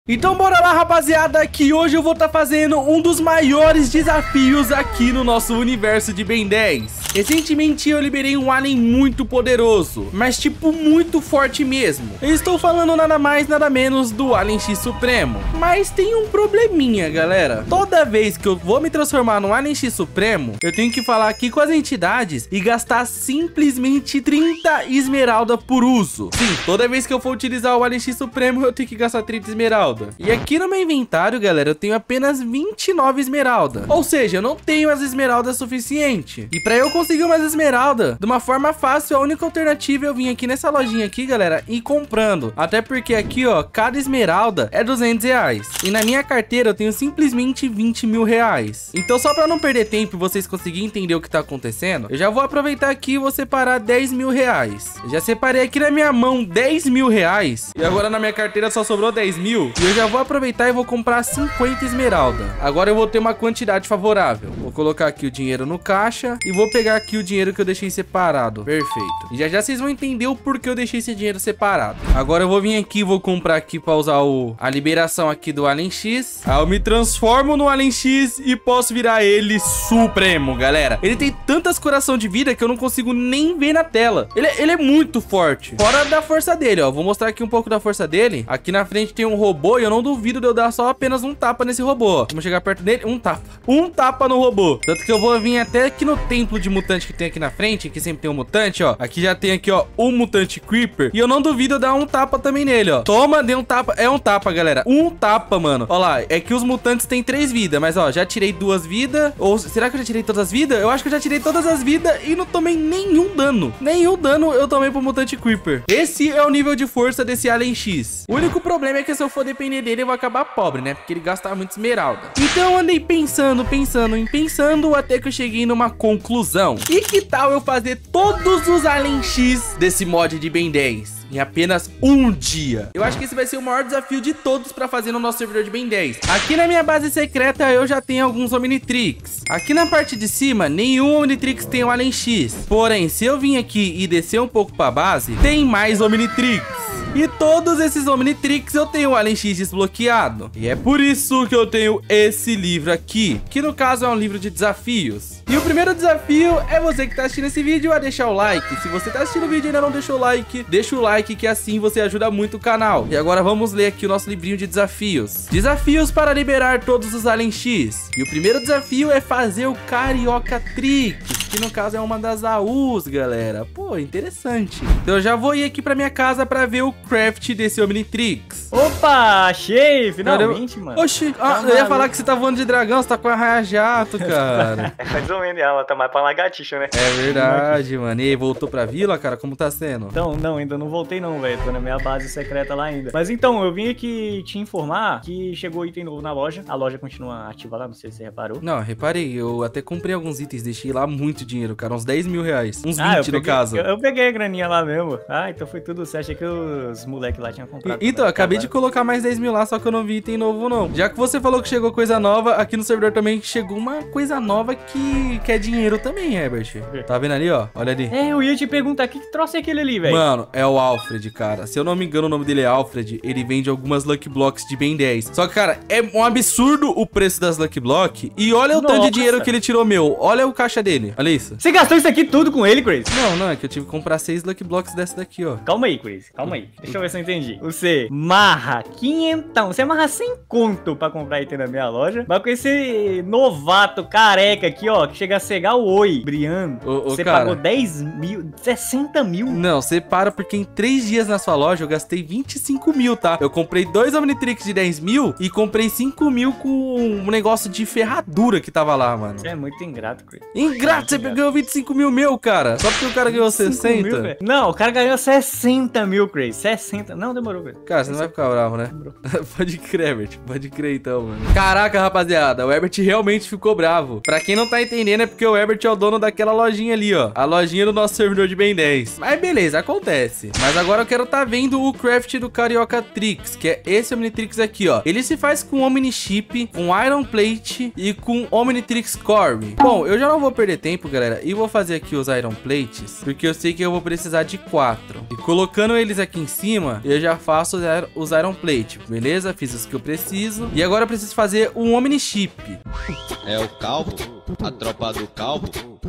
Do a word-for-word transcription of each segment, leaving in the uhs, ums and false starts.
Então bora lá, rapaziada, que hoje eu vou estar tá fazendo um dos maiores desafios aqui no nosso universo de Ben dez. Recentemente eu liberei um alien muito poderoso, mas tipo muito forte mesmo. Eu estou falando nada mais nada menos do Alien X Supremo. Mas tem um probleminha, galera. Toda vez que eu vou me transformar no Alien X Supremo, eu tenho que falar aqui com as entidades e gastar simplesmente trinta esmeralda por uso. Sim, toda vez que eu for utilizar o Alien X Supremo, eu tenho que gastar trinta esmeralda. E aqui no meu inventário, galera, eu tenho apenas vinte e nove esmeralda. Ou seja, eu não tenho as esmeraldas suficiente. E pra eu conseguir umas esmeralda de uma forma fácil, a única alternativa é eu vim aqui nessa lojinha aqui, galera, e ir comprando. Até porque aqui, ó, cada esmeralda é duzentos reais. E na minha carteira eu tenho simplesmente vinte mil reais. Então só pra não perder tempo e vocês conseguirem entender o que tá acontecendo, eu já vou aproveitar aqui e vou separar dez mil reais. Eu já separei aqui na minha mão dez mil reais. E agora na minha carteira só sobrou dez mil. E eu já vou aproveitar e vou comprar cinquenta esmeralda. Agora eu vou ter uma quantidade favorável. Vou colocar aqui o dinheiro no caixa e vou pegar aqui o dinheiro que eu deixei separado. Perfeito. E já já vocês vão entender o porquê eu deixei esse dinheiro separado. Agora eu vou vir aqui e vou comprar aqui pra usar o, a liberação aqui do Alien X. Aí eu me transformo no Alien X e posso virar ele Supremo, galera. Ele tem tantas coração de vida que eu não consigo nem ver na tela. Ele, ele é muito forte. Fora da força dele, ó. Vou mostrar aqui um pouco da força dele. Aqui na frente tem um robô e eu não duvido de eu dar só apenas um tapa nesse robô. Vamos chegar perto dele. Um tapa. Um tapa no robô. Tanto que eu vou vir até aqui no templo de mutante que tem aqui na frente. Aqui sempre tem um mutante, ó. Aqui já tem aqui, ó, um mutante Creeper. E eu não duvido eu dar um tapa também nele, ó. Toma, dei um tapa. É um tapa, galera. Um tapa, mano. Ó lá. É que os mutantes têm três vidas. Mas, ó, já tirei duas vidas. Ou será que eu já tirei todas as vidas? Eu acho que eu já tirei todas as vidas e não tomei nenhum dano. Nenhum dano eu tomei pro mutante Creeper. Esse é o nível de força desse Alien X. O único problema é que se eu for depender dele, eu vou acabar pobre, né? Porque ele gasta muito esmeralda. Então eu andei pensando, pensando e pensando até que eu cheguei numa conclusão. E que tal eu fazer todos os Alien X desse mod de Ben dez em apenas um dia? Eu acho que esse vai ser o maior desafio de todos pra fazer no nosso servidor de Ben dez. Aqui na minha base secreta eu já tenho alguns Omnitrix. Aqui na parte de cima, nenhum Omnitrix tem o Alien X. Porém, se eu vim aqui e descer um pouco pra base, tem mais Omnitrix. E todos esses Omnitrix eu tenho o Alien X desbloqueado. E é por isso que eu tenho esse livro aqui, que no caso é um livro de desafios. E o primeiro desafio é você que tá assistindo esse vídeo a deixar o like. Se você tá assistindo o vídeo e ainda não deixou o like, deixa o like que assim você ajuda muito o canal. E agora vamos ler aqui o nosso livrinho de desafios. Desafios para liberar todos os Alien X. E o primeiro desafio é fazer o Carioca Trix, que no caso é uma das A Us, galera. Pô, interessante. Então eu já vou ir aqui pra minha casa pra ver o craft desse Omnitrix. Opa, achei, finalmente, eu... mano. Oxi, ah, eu ia falar que você tá voando de dragão, você tá com a raia jato, cara. É mais ou menos, ela tá mais pra lagartixa, né? É verdade, mano. E aí, voltou pra vila, cara? Como tá sendo? Então, não, ainda não voltei não, velho. Tô na minha base secreta lá ainda. Mas então, eu vim aqui te informar que chegou item novo na loja. A loja continua ativa lá, não sei se você reparou. Não, reparei. Eu até comprei alguns itens, deixei lá muito dinheiro, cara. Uns dez mil reais. Uns ah, vinte peguei, no caso. Eu, eu peguei a graninha lá mesmo. Ah, então foi tudo certo. Achei que os moleques lá tinham comprado. E, então, eu acabei de colocar mais dez mil lá, só que eu não vi item novo, não. Já que você falou que chegou coisa nova, aqui no servidor também chegou uma coisa nova que quer dinheiro também, Herbert. Tá vendo ali, ó? Olha ali. É, eu ia te perguntar, que, que troço é aquele ali, velho? Mano, é o Alfred, cara. Se eu não me engano, o nome dele é Alfred. Ele vende algumas Lucky Blocks de Ben dez. Só que, cara, é um absurdo o preço das Lucky Block. E olha o Nossa. tanto de dinheiro que ele tirou meu. Olha o caixa dele. Olha isso. Você gastou isso aqui tudo com ele, Crazy? Não, não. É que eu tive que comprar seis Lucky Blocks dessa daqui, ó. Calma aí, Crazy. Calma aí. Deixa eu ver se eu entendi. Você marra quinhentão. Você marra sem conto pra comprar item na minha loja. Mas com esse novato careca aqui, ó, que chega a cegar o oi, Brian. Você cara, pagou dez mil, sessenta mil? Não, você para porque em três dias na sua loja eu gastei vinte e cinco mil, tá? Eu comprei dois Omnitrix de dez mil e comprei cinco mil com um negócio de ferradura que tava lá, mano. Você é muito ingrato, Chris. Ingrato, você ganhou vinte e cinco mil meu, cara. Só porque o cara ganhou sessenta. Mil, não, o cara ganhou sessenta mil, Chris. sessenta. Não, demorou, Chris. Cara, você não vai ficar bravo, né? Pode crer, Herbert. Pode crer então, mano. Caraca, rapaziada, o Herbert realmente ficou bravo. Pra quem não tá entendendo, é porque o Herbert é o dono daquela lojinha ali, ó. A lojinha do nosso servidor de Ben dez. Mas beleza, acontece. Mas agora eu quero tá vendo o craft do Carioca Trix, que é esse Omnitrix aqui, ó. Ele se faz com Omni Chip, com Iron Plate e com Omnitrix Core. Bom, eu já não vou perder tempo, galera, e vou fazer aqui os Iron Plates, porque eu sei que eu vou precisar de quatro. E colocando eles aqui em cima, eu já faço os Iron Plate, beleza? Fiz os que eu preciso. E agora eu preciso fazer um Omni-Chip. É o calvo, a tropa do calvo.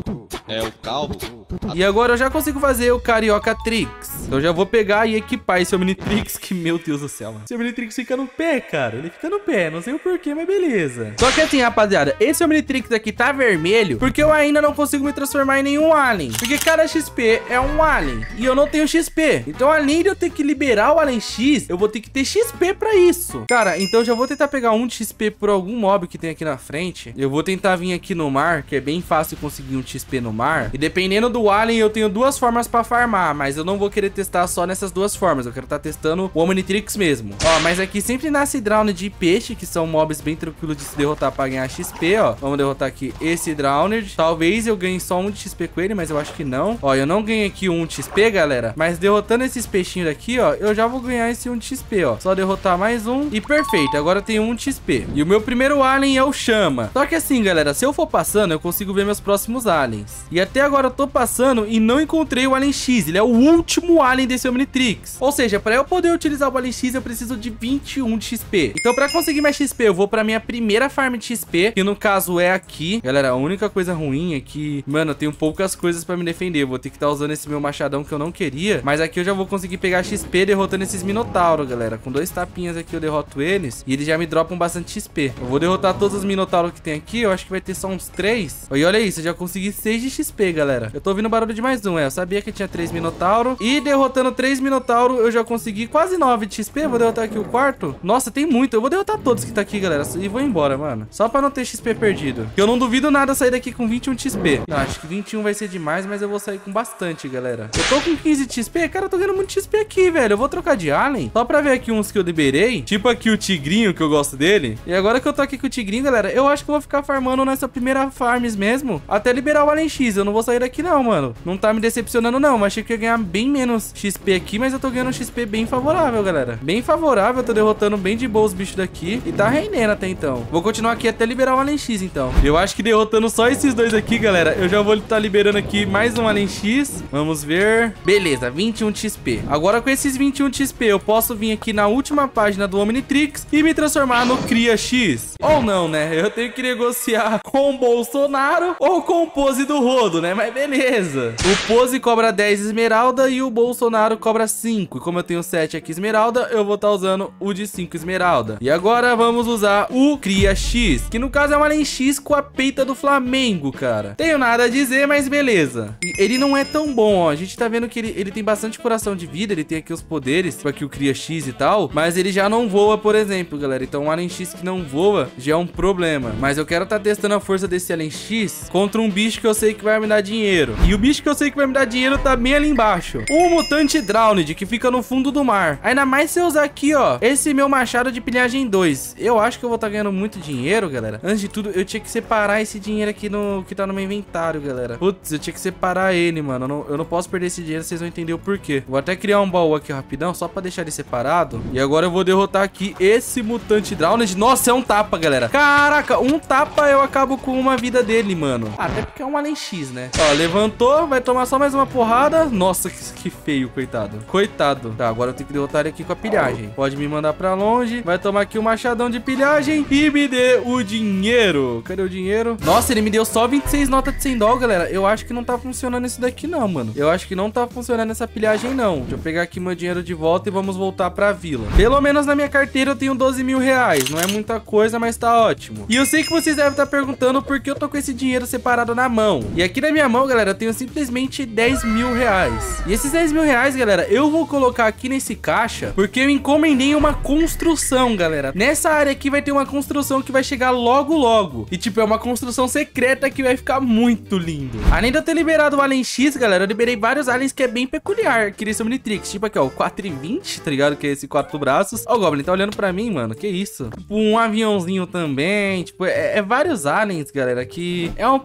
É o calvo. E agora eu já consigo fazer o Carioca Trix. Então eu já vou pegar e equipar esse Omnitrix, que, meu Deus do céu, mano. Esse Omnitrix fica no pé, cara. Ele fica no pé, não sei o porquê, mas beleza. Só que assim, rapaziada, esse Omnitrix aqui tá vermelho porque eu ainda não consigo me transformar em nenhum alien. Porque cada X P é um alien e eu não tenho X P. Então além de eu ter que liberar o Alien X, eu vou ter que ter X P pra isso. Cara, então eu já vou tentar pegar um X P por algum mob que tem aqui na frente. Eu vou tentar vir aqui no mar, que é bem fácil conseguir um X P no mar. E dependendo do alien, eu tenho duas formas pra farmar, mas eu não vou querer testar só nessas duas formas. Eu quero estar testando o Omnitrix mesmo. Ó, mas aqui sempre nasce Drowned de peixe, que são mobs bem tranquilos de se derrotar pra ganhar X P, ó. Vamos derrotar aqui esse Drowned. Talvez eu ganhe só um de X P com ele, mas eu acho que não. Ó, eu não ganhei aqui um de X P, galera, mas derrotando esses peixinhos daqui, ó, eu já vou ganhar esse um de X P, ó. Só derrotar mais um e perfeito. Agora eu tenho um de X P. E o meu primeiro alien é o Chama. Só que assim, galera, se eu for passando, eu consigo ver meus próximos aliens. E até agora eu tô passando e não encontrei o Alien X. Ele é o último alien desse Omnitrix. Ou seja, para eu poder utilizar o Alien X, eu preciso de vinte e um de X P. Então, para conseguir mais X P, eu vou para minha primeira farm de X P, que no caso é aqui. Galera, a única coisa ruim é que, mano, eu tenho poucas coisas para me defender. Eu vou ter que estar tá usando esse meu machadão que eu não queria. Mas aqui eu já vou conseguir pegar X P derrotando esses Minotauros, galera. Com dois tapinhas aqui eu derroto eles e eles já me dropam bastante X P. Eu vou derrotar todos os Minotauros que tem aqui. Eu acho que vai ter só uns três. E olha isso, eu já consegui seis de X P, galera. Eu tô ouvindo barulho de mais um, é. Eu sabia que tinha três Minotauro. E derrotando três Minotauro, eu já consegui quase nove de X P. Vou derrotar aqui o quarto. Nossa, tem muito. Eu vou derrotar todos que tá aqui, galera. E vou embora, mano. Só pra não ter X P perdido. Eu não duvido nada sair daqui com vinte e um de X P. Não, acho que vinte e um vai ser demais, mas eu vou sair com bastante, galera. Eu tô com quinze de X P. Cara, eu tô ganhando muito X P aqui, velho. Eu vou trocar de alien. Só pra ver aqui uns que eu liberei. Tipo aqui o Tigrinho, que eu gosto dele. E agora que eu tô aqui com o Tigrinho, galera, eu acho que eu vou ficar farmando nessa primeira farms mesmo. Até liberar o Alien X. Eu não vou sair daqui não, mano. Não tá me decepcionando não. Eu achei que eu ia ganhar bem menos X P aqui, mas eu tô ganhando um X P bem favorável, galera. Bem favorável. Eu tô derrotando bem de boa os bichos daqui. E tá rendendo até então. Vou continuar aqui até liberar o Alien X, então. Eu acho que derrotando só esses dois aqui, galera, eu já vou estar liberando aqui mais um Alien X. Vamos ver. Beleza, vinte e um de X P. Agora com esses vinte e um de X P, eu posso vir aqui na última página do Omnitrix e me transformar no Cria X. Ou não, né? Eu tenho que negociar com o Bolsonaro ou com o Pose do Rodo, né? Mas beleza. O Pose cobra dez esmeralda e o Bolsonaro cobra cinco. E como eu tenho sete aqui esmeralda, eu vou estar usando o de cinco esmeralda. E agora vamos usar o Cria X, que no caso é um Alien X com a peita do Flamengo, cara. Tenho nada a dizer, mas beleza. E ele não é tão bom, ó. A gente tá vendo que ele, ele tem bastante coração de vida, ele tem aqui os poderes, tipo aqui o Cria X e tal, mas ele já não voa, por exemplo, galera. Então um Alien X que não voa já é um problema. Mas eu quero tá testando a força desse Alien X contra um bicho que eu sei que vai me dar dinheiro. E o bicho que eu sei que vai me dar dinheiro tá bem ali embaixo. Um Mutante Drowned, que fica no fundo do mar. Ainda mais se eu usar aqui, ó, esse meu machado de pilhagem dois. Eu acho que eu vou tá ganhando muito dinheiro, galera. Antes de tudo, eu tinha que separar esse dinheiro aqui no que tá no meu inventário, galera. Putz, eu tinha que separar ele, mano. Eu não, eu não posso perder esse dinheiro, vocês vão entender o porquê. Vou até criar um baú aqui rapidão, só pra deixar ele separado. E agora eu vou derrotar aqui esse Mutante Drowned. Nossa, é um tapa, galera. Caraca, um tapa eu acabo com uma vida dele, mano. Ah, até porque é um Alien X, né? Ó, levantou, vai tomar só mais uma porrada. Nossa, que, que feio, coitado. Coitado. Tá, agora eu tenho que derrotar ele aqui com a pilhagem. Pode me mandar pra longe. Vai tomar aqui o machadão de pilhagem e me dê o dinheiro. Cadê o dinheiro? Nossa, ele me deu só vinte e seis notas de cem dólares, galera. Eu acho que não tá funcionando esse daqui não, mano. Eu acho que não tá funcionando essa pilhagem não. Deixa eu pegar aqui meu dinheiro de volta e vamos voltar pra vila. Pelo menos na minha carteira eu tenho doze mil reais. Não é muita coisa, mas tá ótimo. E eu sei que vocês devem estar perguntando por que eu tô com esse dinheiro separado na mão. E aqui na minha mão, galera, eu tenho simplesmente dez mil reais. E esses dez mil reais, galera, eu vou colocar aqui nesse caixa porque eu encomendei uma construção, galera. Nessa área aqui vai ter uma construção que vai chegar logo, logo. E, tipo, é uma construção secreta que vai ficar muito lindo. Além de eu ter liberado o Alien X, galera, eu liberei vários aliens que é bem peculiar aqui nesse Omnitrix. Tipo aqui, ó, o quatro e vinte, tá ligado? Que é esse quatro braços. Ó, o Goblin tá olhando pra mim, mano. Que isso? Tipo, um aviãozinho também. Tipo, é, é vários aliens, galera, que é um pouco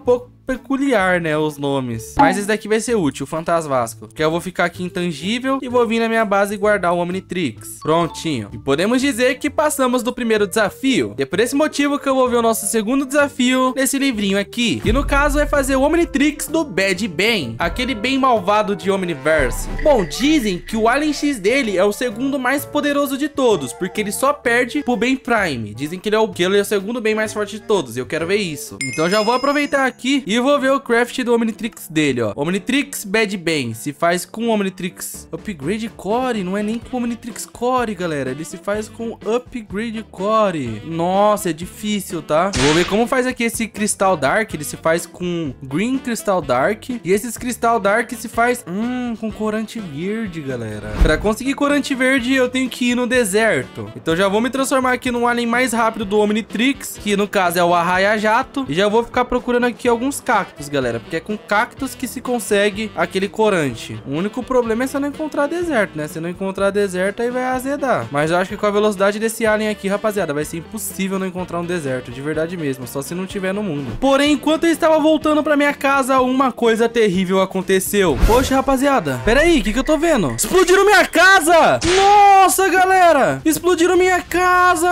peculiar, né, os nomes. Mas esse daqui vai ser útil, o Fantasvasco. Que eu vou ficar aqui intangível e vou vir na minha base e guardar o Omnitrix. Prontinho. E podemos dizer que passamos do primeiro desafio. E é por esse motivo que eu vou ver o nosso segundo desafio nesse livrinho aqui. E no caso é fazer o Omnitrix do Bad Ben, aquele bem malvado de Omniverse. Bom, dizem que o Alien X dele é o segundo mais poderoso de todos, porque ele só perde pro Ben Prime. Dizem que ele é o, que ele é o segundo bem mais forte de todos, e eu quero ver isso. Então eu já vou aproveitar aqui e vou ver o craft do Omnitrix dele, ó. Omnitrix Bad Ben se faz com Omnitrix Upgrade Core, não é nem com Omnitrix Core, galera. Ele se faz com Upgrade Core. Nossa, é difícil, tá? Eu vou ver como faz aqui esse Crystal Dark. Ele se faz com Green Crystal Dark. E esses Crystal Dark se faz hum, com corante verde, galera. Pra conseguir corante verde, eu tenho que ir no deserto. Então já vou me transformar aqui no alien mais rápido do Omnitrix, que no caso é o Arraia Jato. E já vou ficar procurando aqui alguns cactos, galera, porque é com cactos que se consegue aquele corante. O único problema é se eu não encontrar deserto, né? Se não encontrar deserto, aí vai azedar. Mas eu acho que com a velocidade desse alien aqui, rapaziada, vai ser impossível não encontrar um deserto, de verdade mesmo, só se não tiver no mundo. Porém, enquanto eu estava voltando pra minha casa, uma coisa terrível aconteceu. Poxa, rapaziada, pera aí, o que que eu tô vendo? Explodiram minha casa! Nossa, galera! Explodiram minha casa,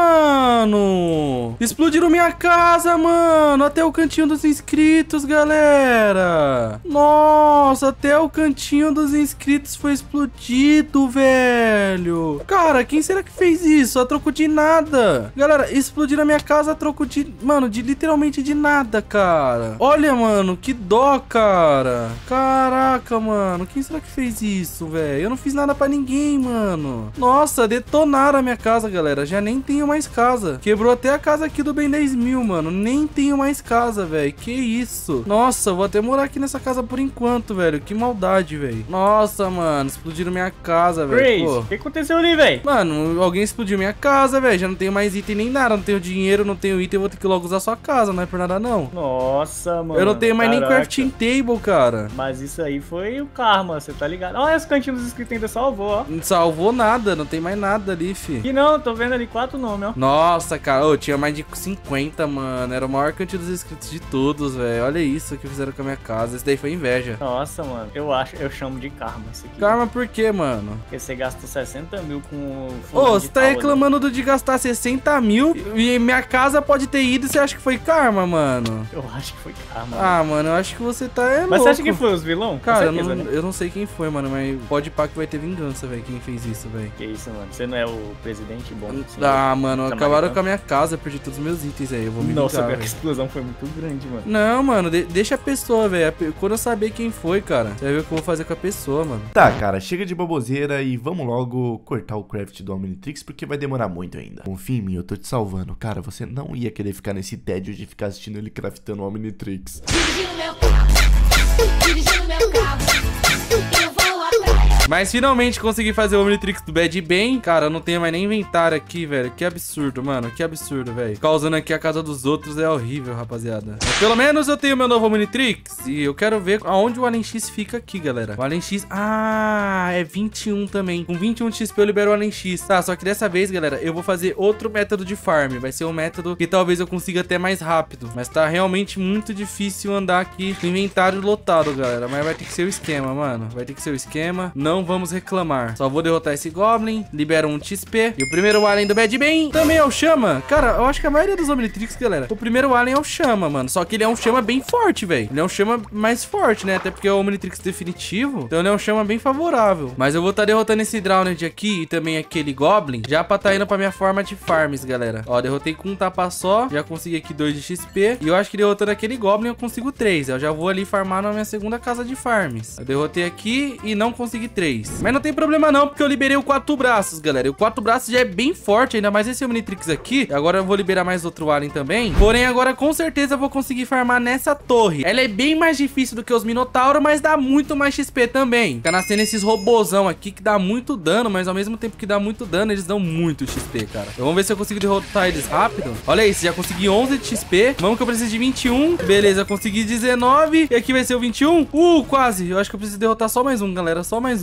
mano! Explodiram minha casa, mano! Até o cantinho dos inscritos, galera! Nossa, até o cantinho dos inscritos foi explodido, velho! Cara, quem será que fez isso? A troco de nada! Galera, explodiram a minha casa a troco de... Mano, de literalmente de nada, cara! Olha, mano, que dó, cara! Caraca, mano! Quem será que fez isso, velho? Eu não fiz nada pra ninguém, mano! Nossa, detonaram a minha casa, galera! Já nem tenho mais casa! Quebrou até a casa aqui do Ben dez mil, mano! Nem tenho mais casa, velho! Que isso? Nossa, vou até morar aqui nessa casa por enquanto, velho! Que maldade, velho! Nossa, mano! Explodiram minha casa, velho! O que aconteceu ali, velho? Mano, alguém explodiu minha casa, velho! Já não tenho mais item nem nada! Não tenho dinheiro, não tenho item, eu vou ter que logo usar sua casa, não é por nada, não! Nossa, mano! Eu não tenho mais caraca. nem crafting table, cara! Mas isso aí foi o karma, você tá ligado? Olha, os cantinhos dos inscritos ainda salvou, ó! Não salvou nada, não tem mais nada ali, fi. E não, tô vendo ali quatro nomes, ó. Nossa, cara, oh, tinha mais de cinquenta, mano. Era o maior quantidade dos inscritos de todos, velho. Olha isso que fizeram com a minha casa. Esse daí foi inveja. Nossa, mano, eu acho, eu chamo de karma isso aqui. Karma por quê, mano? Porque você gastou sessenta mil com o... Ô, oh, você tá reclamando do de gastar sessenta mil e minha casa pode ter ido e você acha que foi karma, mano? Eu acho que foi karma. Ah, mano, mano eu acho que você tá é Mas louco. você acha que foi os vilão? Cara, certeza, eu, não, né? eu não sei quem foi, mano, mas pode pá que vai ter vingança, velho, quem fez isso, velho. Que isso, mano? Você não é o presidente bom? Sim, ah, mano, tá acabaram mal, com a minha casa, perdi todos os meus itens aí, eu vou me Nossa, vingar, pior que a véio. explosão foi muito grande, mano. Não, mano, de deixa a pessoa, velho. Quando eu saber quem foi, cara, você vai ver o que eu vou fazer com a pessoa, mano. Tá, cara, chega de baboseira e vamos logo cortar o craft do Omnitrix, porque vai demorar muito ainda. Confia em mim, eu tô te salvando. Cara, você não ia querer ficar nesse tédio de ficar assistindo ele craftando o Omnitrix. Dirigindo meu carro, dirigindo meu carro, eu vou atrás. Mas finalmente consegui fazer o Omnitrix do Bad Ben. Cara, eu não tenho mais nem inventário aqui, velho. Que absurdo, mano. Que absurdo, velho. Ficar usando aqui a casa dos outros é horrível, rapaziada. Mas pelo menos eu tenho meu novo Omnitrix. E eu quero ver aonde o Alien X fica aqui, galera. O Alien X... Ah, é vinte e um também. Com vinte e um X P eu libero o Alien X. Tá, só que dessa vez, galera, eu vou fazer outro método de farm. Vai ser um método que talvez eu consiga até mais rápido. Mas tá realmente muito difícil andar aqui com o inventário lotado, galera. Mas vai ter que ser o esquema, mano. Vai ter que ser o esquema. Não vamos reclamar. Só vou derrotar esse Goblin. Libera um X P. E o primeiro Alien do Bad Ben também é o Chama. Cara, eu acho que a maioria dos Omnitrix, galera, o primeiro Alien é o Chama, mano. Só que ele é um Chama bem forte, velho. Ele é um Chama mais forte, né? Até porque é o Omnitrix definitivo. Então ele é um Chama bem favorável. Mas eu vou estar tá derrotando esse Drowned aqui e também aquele Goblin. Já pra tá indo pra minha forma de farms, galera. Ó, derrotei com um tapa só. Já consegui aqui dois de X P. E eu acho que derrotando aquele Goblin eu consigo três. Eu já vou ali farmar na minha segunda casa de farms. Eu derrotei aqui e não consegui três. Mas não tem problema não, porque eu liberei o quatro braços, galera. E o quatro braços já é bem forte, ainda mais esse Omnitrix aqui. Agora eu vou liberar mais outro Alien também. Porém, agora com certeza eu vou conseguir farmar nessa torre. Ela é bem mais difícil do que os Minotauro, mas dá muito mais X P também. Fica nascendo esses robôzão aqui que dá muito dano, mas ao mesmo tempo que dá muito dano, eles dão muito X P, cara. Então, vamos ver se eu consigo derrotar eles rápido. Olha isso, já consegui onze de X P. Vamos que eu preciso de vinte e um. Beleza, consegui dezenove. E aqui vai ser o vinte e um. Uh, quase. Eu acho que eu preciso derrotar só mais um, galera. Só mais um.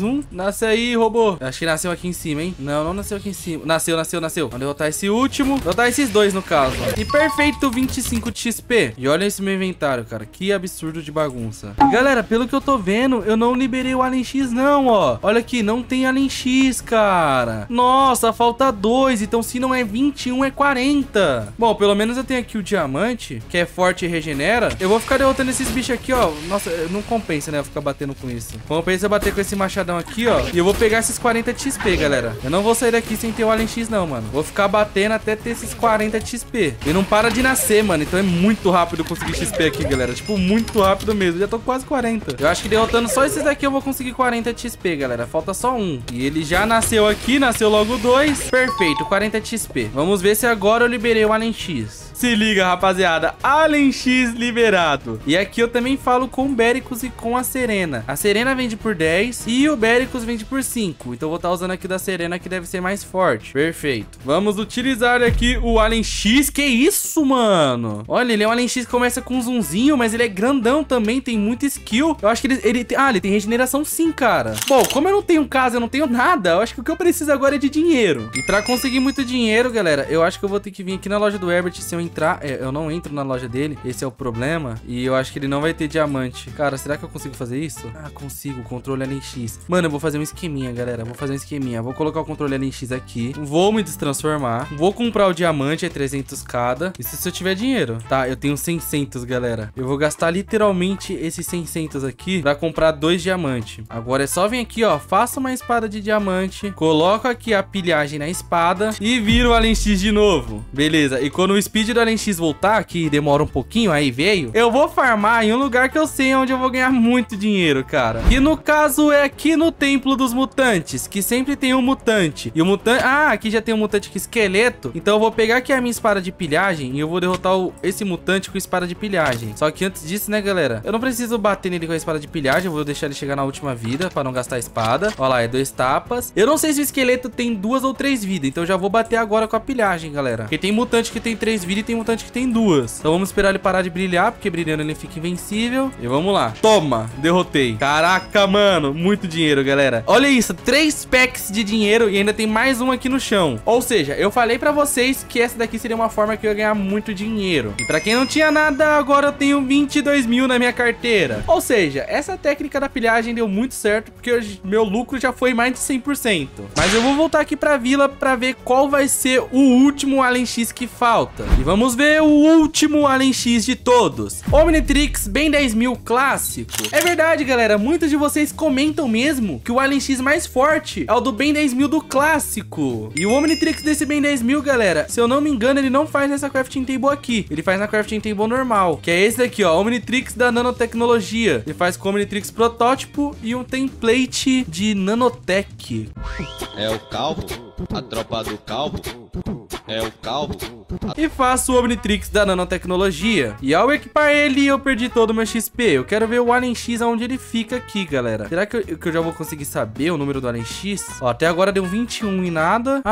um. Nasce aí, robô. Acho que nasceu aqui em cima, hein? Não, não nasceu aqui em cima. Nasceu, nasceu, nasceu. Vamos derrotar esse último. Derrotar esses dois, no caso. E perfeito, vinte e cinco de X P. E olha esse meu inventário, cara. Que absurdo de bagunça. E, galera, pelo que eu tô vendo, eu não liberei o Alien X, não, ó. Olha aqui, não tem Alien X, cara. Nossa, falta dois. Então, se não é vinte e um, é quarenta. Bom, pelo menos eu tenho aqui o diamante, que é forte e regenera. Eu vou ficar derrotando esses bichos aqui, ó. Nossa, não compensa, né? Eu ficar batendo com isso. Compensa eu bater com esse machadão aqui, ó. E eu vou pegar esses quarenta de X P, galera. Eu não vou sair daqui sem ter o Alien X, não, mano. Vou ficar batendo até ter esses quarenta de X P. E não para de nascer, mano. Então é muito rápido conseguir X P aqui, galera. Tipo, muito rápido mesmo. Já tô com quase quarenta. Eu acho que derrotando só esses daqui eu vou conseguir quarenta de X P, galera. Falta só um. E ele já nasceu aqui, nasceu logo dois. Perfeito, quarenta de X P. Vamos ver se agora eu liberei o Alien X. Se liga, rapaziada. Alien X liberado. E aqui eu também falo com o Bericus e com a Serena. A Serena vende por dez e o Bericus vende por cinco. Então eu vou estar usando aqui da Serena, que deve ser mais forte. Perfeito. Vamos utilizar aqui o Alien X. Que isso, mano? Olha, ele é um Alien X que começa com um zoomzinho, mas ele é grandão também, tem muita skill. Eu acho que ele, ele tem... Ah, ele tem regeneração sim, cara. Bom, como eu não tenho casa, eu não tenho nada, eu acho que o que eu preciso agora é de dinheiro. E pra conseguir muito dinheiro, galera, eu acho que eu vou ter que vir aqui na loja do Herbert. Se eu entrar... É, eu não entro na loja dele, esse é o problema. E eu acho que ele não vai ter diamante. Cara, será que eu consigo fazer isso? Ah, consigo, controle Alien X. Mano, eu vou fazer um esqueminha, galera. Vou fazer um esqueminha. Vou colocar o controle Alien X aqui. Vou me destransformar. Vou comprar o diamante, é trezentos cada. Isso se eu tiver dinheiro. Tá, eu tenho seiscentos, galera. Eu vou gastar literalmente esses seiscentos aqui pra comprar dois diamantes. Agora é só vir aqui, ó. Faça uma espada de diamante. Coloco aqui a pilhagem na espada. E viro o Alien X de novo. Beleza. E quando o speed do Alien X voltar, que demora um pouquinho, aí veio, eu vou farmar em um lugar que eu sei onde eu vou ganhar muito dinheiro, cara. E no caso é aqui no Templo dos Mutantes, que sempre tem um mutante. E o mutante... Ah, aqui já tem um mutante aqui, esqueleto. Então eu vou pegar aqui a minha espada de pilhagem e eu vou derrotar o... esse mutante com espada de pilhagem. Só que antes disso, né, galera, eu não preciso bater nele com a espada de pilhagem. Eu vou deixar ele chegar na última vida pra não gastar a espada. Olha lá, é dois tapas. Eu não sei se o esqueleto tem duas ou três vidas, então eu já vou bater agora com a pilhagem, galera. Porque tem mutante que tem três vidas e tem mutante que tem duas. Então vamos esperar ele parar de brilhar, porque brilhando ele fica invencível. E vamos lá. Toma, derrotei. Caraca, mano, muito dinheiro, galera. Olha isso, três packs de dinheiro e ainda tem mais um aqui no chão. Ou seja, eu falei pra vocês que essa daqui seria uma forma que eu ia ganhar muito dinheiro. E pra quem não tinha nada, agora eu tenho vinte e dois mil na minha carteira. Ou seja, essa técnica da pilhagem deu muito certo, porque hoje meu lucro já foi mais de cem por cento. Mas eu vou voltar aqui pra vila pra ver qual vai ser o último Alien X que falta. E vamos ver o último Alien X de todos. Omnitrix Ben dez mil clássico. É verdade, galera, muitos de vocês comentam mesmo que o Alien X mais forte é o do Ben dez mil do clássico. E o Omnitrix desse Ben dez mil, galera, se eu não me engano, ele não faz nessa crafting table aqui. Ele faz na crafting table normal, que é esse daqui, ó, Omnitrix da nanotecnologia. Ele faz com o Omnitrix protótipo e um template de nanotech. É o calvo, a tropa do calvo. É o calvo. E faço o Omnitrix da nanotecnologia. E ao equipar ele, eu perdi todo o meu X P. Eu quero ver o Alien X aonde ele fica aqui, galera. Será que eu, que eu já vou conseguir saber o número do Alien X? Ó, até agora deu vinte e um e nada.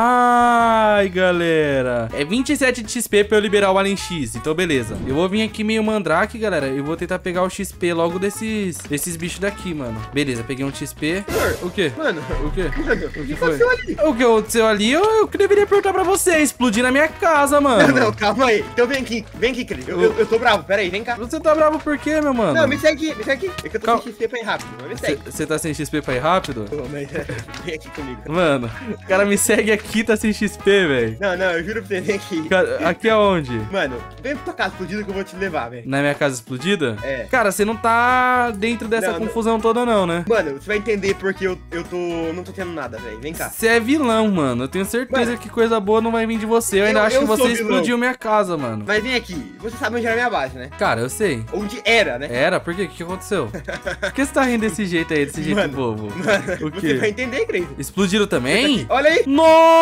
Ai, galera. É vinte e sete de X P pra eu liberar o Alien X. Então, beleza. Eu vou vir aqui meio mandrake, galera. E vou tentar pegar o X P logo desses, desses bichos daqui, mano. Beleza, peguei um X P. O quê? Mano, O quê? mano, O que o que foi? aconteceu ali? O que aconteceu ali, eu, eu que deveria perguntar pra você. Explodir na minha casa, mano. Não, não, calma aí. Então vem aqui, vem aqui, Cris. Eu, eu, eu tô bravo, pera aí, vem cá. Você tá bravo por quê, meu mano? Não, me segue aqui, me segue aqui. É que eu tô Calma. sem X P pra ir rápido, mas me segue. Você tá sem X P pra ir rápido? Pô, mas, vem aqui comigo. Mano, o cara me segue aqui, tá sem X P, velho. Não, não, eu juro pra você, vem aqui. Aqui aonde? Mano, vem pra tua casa explodida que eu vou te levar, velho. Na minha casa explodida? É. Cara, você não tá dentro dessa Não, não. confusão toda não, né? Mano, você vai entender porque eu, eu tô... não tô tendo nada, velho. Vem cá. Você é vilão, mano. Eu tenho certeza Mano, que coisa boa não vai vir de você. Eu ainda eu- acho eu que sou você vilão. explodiu minha casa, mano. Mas vem aqui. Você sabe onde era a minha base, né? Cara, eu sei. Onde era, né? Era? Por quê? O que aconteceu? Por que você tá rindo desse jeito aí, desse jeito Mano, bobo? Mano, O você vai quê? entender, Cris. Explodiram também? Olha aí.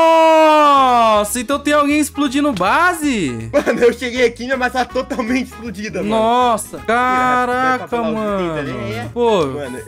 Nossa! Então tem alguém explodindo base? Mano, eu cheguei aqui e minha base tá totalmente explodida, mano. Nossa! Vai Caraca, pra falar os itens ali, mano! é? Pô, Mano,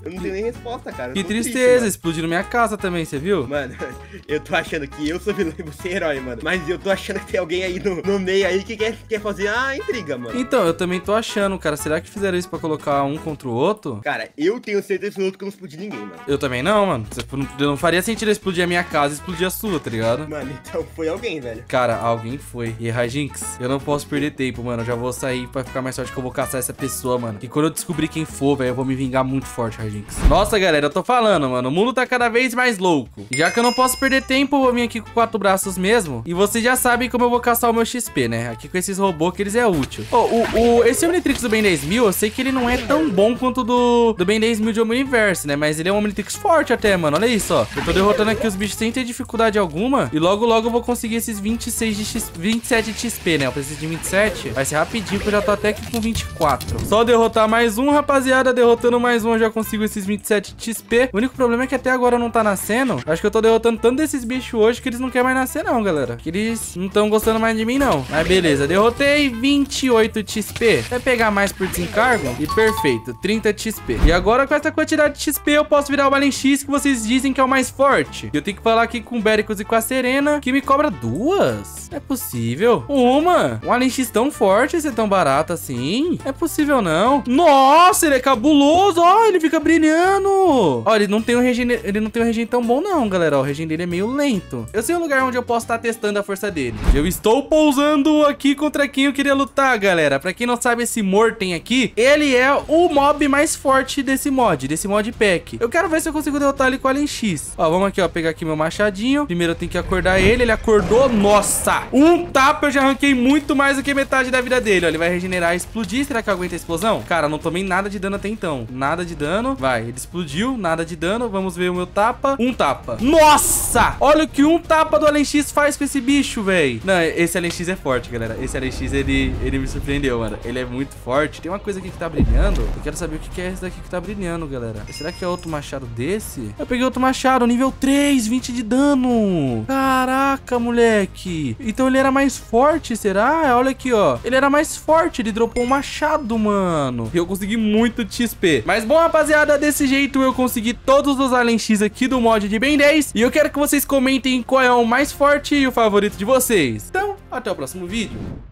Eu não tenho nem resposta, cara. Eu Que tô triste, tristeza, mano. explodiram minha casa também, você viu? Mano, eu tô achando que eu sou vilão e você é herói, mano. Mas eu tô achando que tem alguém aí no, no meio aí que quer, quer fazer a intriga, mano. Então, eu também tô achando, cara. Será que fizeram isso pra colocar um contra o outro? Cara, eu tenho certeza absoluta que eu não explodi ninguém, mano. Eu também não, mano. Eu não faria sentido explodir a minha casa e explodir a sua, tá ligado? Mano, então foi alguém, velho. Cara, alguém foi. E Rajinx, eu não posso perder tempo, mano. Eu já vou sair pra ficar mais forte que eu vou caçar essa pessoa, mano. E quando eu descobrir quem for, velho, eu vou me vingar muito forte, Rajinx. Nossa, galera, eu tô falando, mano. O mundo tá cada vez mais louco. Já que eu não posso perder tempo, eu vou vir aqui com quatro braços mesmo. E vocês já sabem como eu vou caçar o meu X P, né? Aqui com esses robôs que eles é útil. Oh, o, o, esse Omnitrix do Ben dez mil, eu sei que ele não é tão bom quanto do, do Ben dez mil de Omniverse, né? Mas ele é um Omnitrix forte até, mano. Olha isso, ó. Eu tô derrotando aqui os bichos sem ter dificuldade alguma. E logo, logo eu vou conseguir esses vinte e seis de X, vinte e sete de X P, né? Eu preciso de vinte e sete. Vai ser rapidinho, porque eu já tô até aqui com vinte e quatro. Só derrotar mais um, rapaziada. Derrotando mais um, eu já consigo esses vinte e sete de X P. O único problema é que até agora não tá nascendo. Acho que eu tô derrotando tanto desses bichos hoje que eles não querem mais nascer, não, galera. Que eles não estão gostando mais de mim, não. Mas beleza, derrotei vinte e oito de X P. Vai pegar mais por desencargo? E perfeito, trinta de X P. E agora com essa quantidade de X P eu posso virar o Alien X, que vocês dizem que é o mais forte. E eu tenho que falar aqui com o Bericus e com a Serena, que me cobra duas. É possível. Uma. Um Alien X tão forte e ser tão barato assim? É possível não. Nossa, ele é cabuloso. Ó, ele fica brilhando. Ó, ele não tem um regen, ele não tem um regen tão bom não, galera. Ó, o regen dele é meio lento. Eu sei um lugar onde eu posso estar testando a força dele. Eu estou pousando aqui contra quem eu queria lutar, galera. Pra quem não sabe, esse Morten aqui, ele é o mob mais forte desse mod, desse mod pack. Eu quero ver se eu consigo derrotar ele com o Alien X. Ó, vamos aqui, ó, pegar aqui meu machadinho. Primeiro eu tenho que acordar ele. Ele acordou. Nossa! Um tapa eu já arranquei muito mais do que metade da vida dele. Ó, ele vai regenerar e explodir. Será que aguenta a explosão? Cara, não tomei nada de dano até então. Nada de dano. Vai, ele explodiu. Nada de dano. Vamos ver o meu tapa. Um tapa. Nossa! Olha o que um tapa do Alien X faz com esse bicho, velho. Não, esse Alien X é forte, galera. Esse Alien X, ele, ele me surpreendeu, mano. Ele é muito forte. Tem uma coisa aqui que tá brilhando. Eu quero saber o que é esse daqui que tá brilhando, galera. Será que é outro machado desse? Eu peguei outro machado, nível três, vinte de dano. Caraca, moleque. Então ele era mais forte, será? Olha aqui, ó. Ele era mais forte. Ele dropou um machado, mano. E eu consegui muito de X P. Mas bom, rapaziada, desse jeito eu consegui todos os Alien X aqui do mod de Ben dez. E eu quero que vocês comentem qual é o mais forte e o favorito de vocês. Então, até o próximo vídeo.